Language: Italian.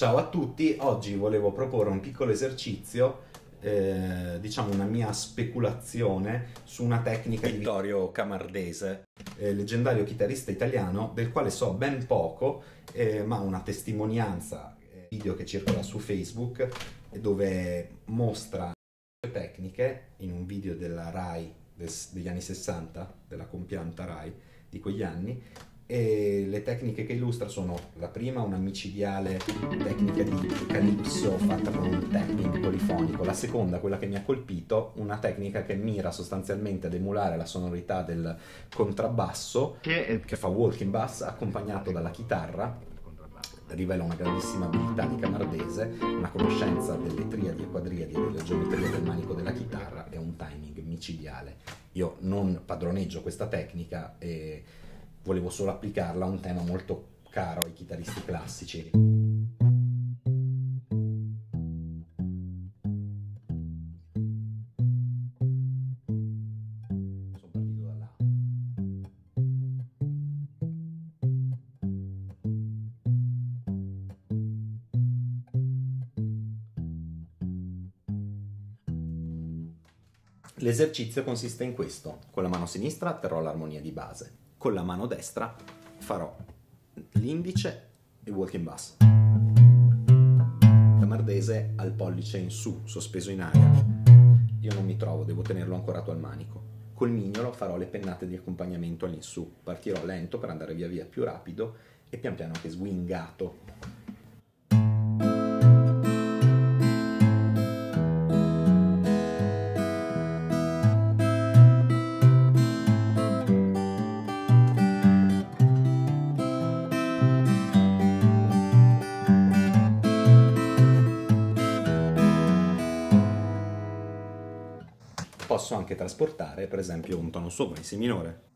Ciao a tutti, oggi volevo proporre un piccolo esercizio, diciamo una mia speculazione su una tecnica di Vittorio Camardese, leggendario chitarrista italiano del quale so ben poco, ma una testimonianza, video che circola su Facebook, dove mostra le tecniche in un video della Rai degli anni 60, della compianta Rai di quegli anni. E le tecniche che illustra sono: la prima, una micidiale tecnica di calypso fatta con un tapping polifonico; la seconda, quella che mi ha colpito, una tecnica che mira sostanzialmente ad emulare la sonorità del contrabbasso, che fa walking bass accompagnato dalla chitarra. Rivela una grandissima abilità di Camardese, una conoscenza delle triadi e quadriadi e della geometria del manico della chitarra e un timing micidiale. Io non padroneggio questa tecnica e volevo solo applicarla a un tema molto caro ai chitarristi classici. Sono partito da là. L'esercizio consiste in questo: con la mano sinistra terrò l'armonia di base, con la mano destra farò l'indice e walking bass. Camardese al pollice in su, sospeso in aria. Io non mi trovo, devo tenerlo ancorato al manico. Col mignolo farò le pennate di accompagnamento all'insù. Partirò lento per andare via via più rapido e pian piano anche swingato. Posso anche trasportare, per esempio, un tono sopra in si minore.